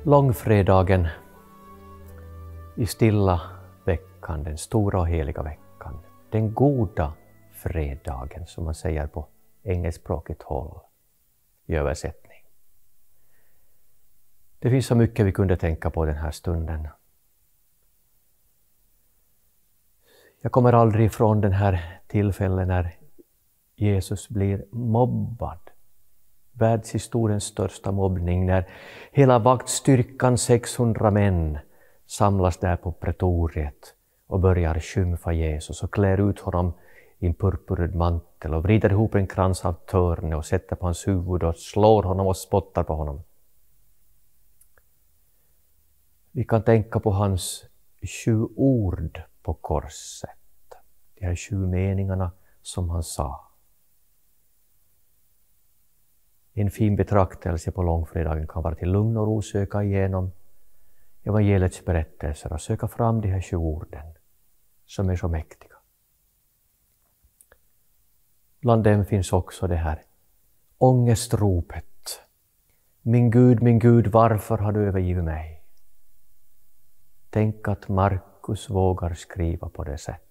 Långfredagen i stilla veckan, den stora och heliga veckan, den goda fredagen som man säger på engelskspråkigt håll i översättning. Det finns så mycket vi kunde tänka på den här stunden. Jag kommer aldrig ifrån den här tillfällen när Jesus blir mobbad. Världshistoriens största mobbning, när hela vaktstyrkan 600 män samlas där på pretoriet och börjar skymfa Jesus och klär ut honom i en purpurröd mantel och vrider ihop en krans av törne och sätter på hans huvud och slår honom och spottar på honom. Vi kan tänka på hans 7 ord på korset, de här 7 meningarna som han sa. En fin betraktelse på långfredagen kan vara till lugn och ro söka igenom evangeliets berättelser och söka fram de här 7 orden som är så mäktiga. Bland dem finns också det här ångestropet. Min Gud, varför har du övergivit mig? Tänk att Markus vågar skriva på det sättet.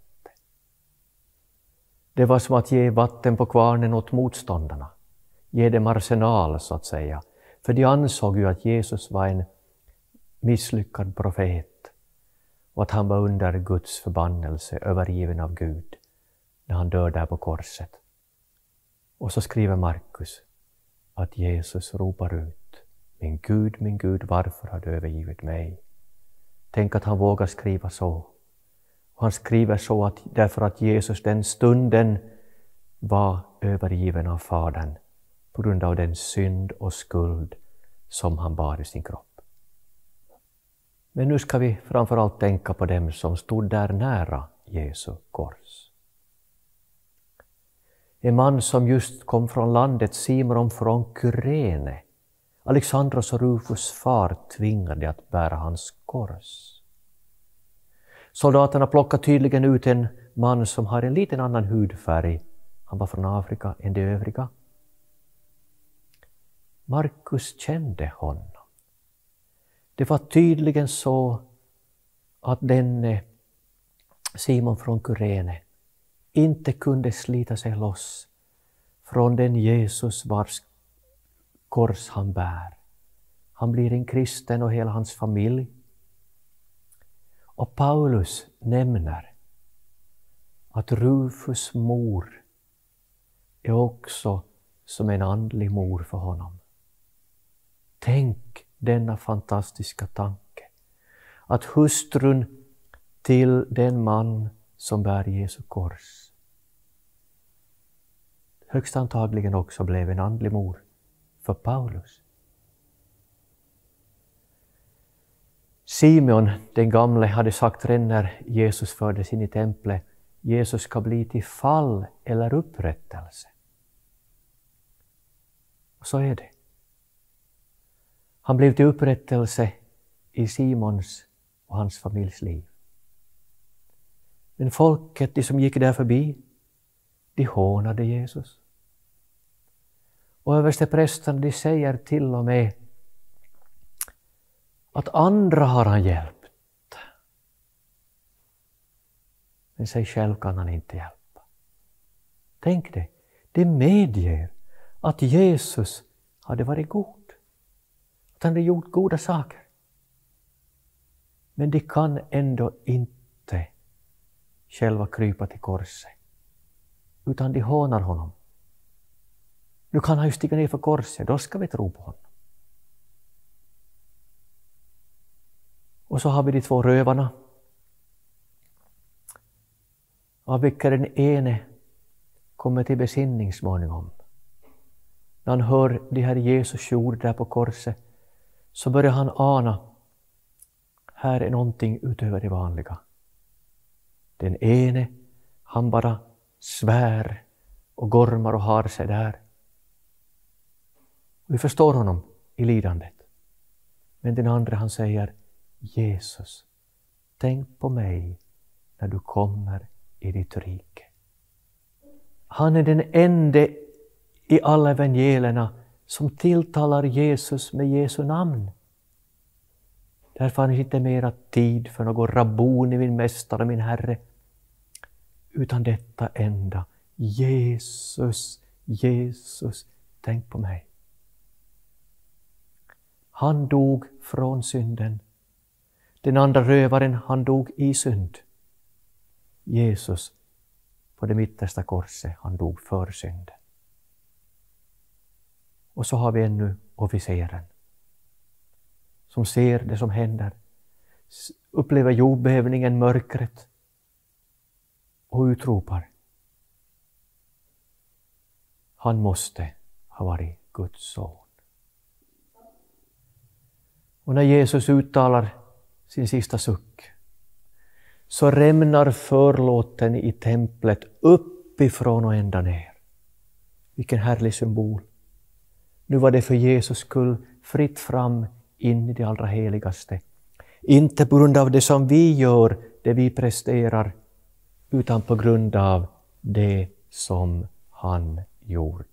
Det var som att ge vatten på kvarnen åt motståndarna. Ge dem arsenal så att säga. För de ansåg ju att Jesus var en misslyckad profet och att han var under Guds förbannelse, övergiven av Gud när han dör där på korset. Och så skriver Markus att Jesus ropar ut: min Gud, varför har du övergivit mig? Tänk att han vågar skriva så. Och han skriver så att därför att Jesus den stunden var övergiven av Fadern på grund av den synd och skuld som han bar i sin kropp. Men nu ska vi framförallt tänka på dem som stod där nära Jesu kors. En man som just kom från landet, Simon från Kyrene. Alexandros och Rufus far tvingade att bära hans kors. Soldaterna plockade tydligen ut en man som har en liten annan hudfärg. Han var från Afrika än de övriga. Markus kände honom. Det var tydligen så att denne Simon från Kyrene inte kunde slita sig loss från den Jesus vars kors han bär. Han blir en kristen och hela hans familj. Och Paulus nämner att Rufus mor är också som en andlig mor för honom. Tänk denna fantastiska tanke, att hustrun till den man som bär Jesu kors högst antagligen också blev en andlig mor för Paulus. Simeon den gamle hade sagt redan när Jesus fördes in i templet: Jesus ska bli till fall eller upprättelse. Och så är det. Han blev till upprättelse i Simons och hans familjs liv. Men folket, de som gick där förbi, de hånade Jesus. Och översteprästerna, de säger till och med att andra har han hjälpt. Men sig själv kan han inte hjälpa. Tänk det, det medger att Jesus hade varit god. Att han hade gjort goda saker. Men de kan ändå inte själva krypa till korset. Utan de hånar honom. Nu kan han ju stiga ner för korset, då ska vi tro på honom. Och så har vi de 2 rövarna. Av vilka den ene kommer till besinning småningom. När han hör de här Jesus ord där på korset så börjar han ana: här är någonting utöver det vanliga. Den ene, han bara svär och gormar och har sig där. Vi förstår honom i lidandet. Men den andra, han säger: Jesus, tänk på mig när du kommer i ditt rike. Han är den enda i alla evangelierna som tilltalar Jesus med Jesu namn. Därför har ni inte mera tid för någon rabboni, min mästare, min Herre. Utan detta enda. Jesus, Jesus, tänk på mig. Han dog från synden. Den andra rövaren, han dog i synd. Jesus på det mittersta korset, han dog för synden. Och så har vi ännu officeren som ser det som händer, upplever jordbävningen, mörkret och utropar: han måste ha varit Guds son. Och när Jesus uttalar sin sista suck så rämnar förlåten i templet uppifrån och ända ner. Vilken härlig symbol. Nu var det för Jesus skull fritt fram in i det allra heligaste. Inte på grund av det som vi gör, det vi presterar, utan på grund av det som han gjorde.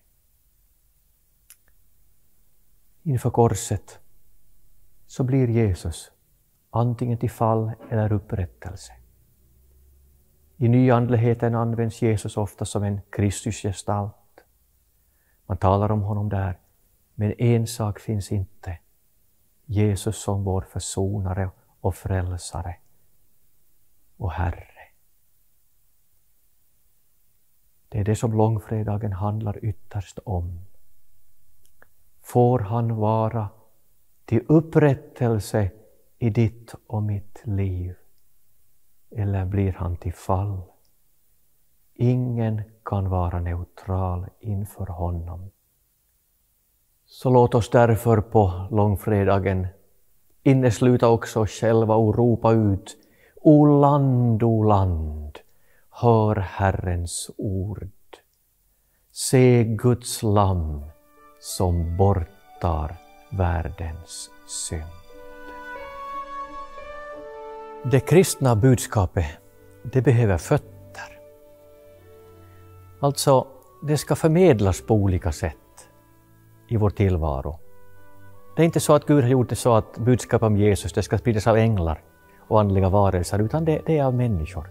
Inför korset så blir Jesus antingen till fall eller upprättelse. I nyandligheten används Jesus ofta som en Kristusgestalt. Man talar om honom där, men en sak finns inte. Jesus som vår försonare och frälsare och Herre. Det är det som långfredagen handlar ytterst om. Får han vara till upprättelse i ditt och mitt liv? Eller blir han till fall? Ingen kan vara neutral inför honom. Så låt oss därför på långfredagen innesluta också oss själva och ropa ut: O land, hör Herrens ord. Se Guds lamm som bortar världens synd. Det kristna budskapet, det behöver fötter. Alltså, det ska förmedlas på olika sätt i vår tillvaro. Det är inte så att Gud har gjort det så att budskap om Jesus det ska spridas av änglar och andliga varelser, utan det är av människor.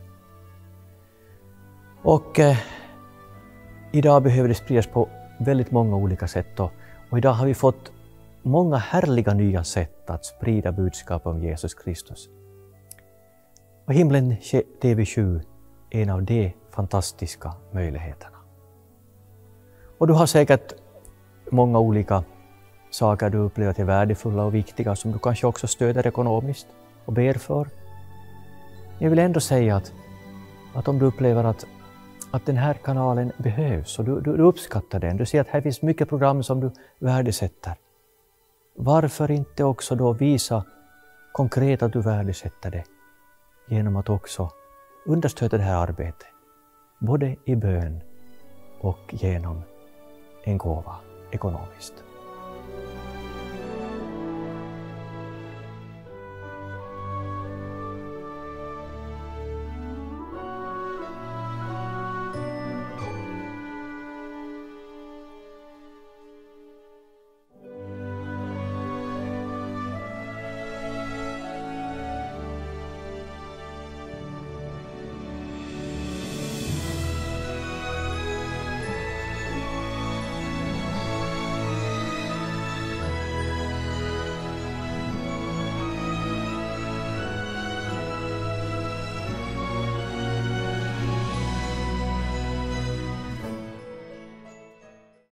Och idag behöver det spridas på väldigt många olika sätt. Och idag har vi fått många härliga nya sätt att sprida budskap om Jesus Kristus. Och Himlen TV7 är en av de fantastiska möjligheterna. Och du har säkert många olika saker du upplever till värdefulla och viktiga som du kanske också stöder ekonomiskt och ber för. Jag vill ändå säga att om du upplever att den här kanalen behövs och du uppskattar den, du ser att här finns mycket program som du värdesätter. Varför inte också då visa konkret att du värdesätter det genom att också understödja det här arbetet, både i bön och genom en gåva ekonomiskt.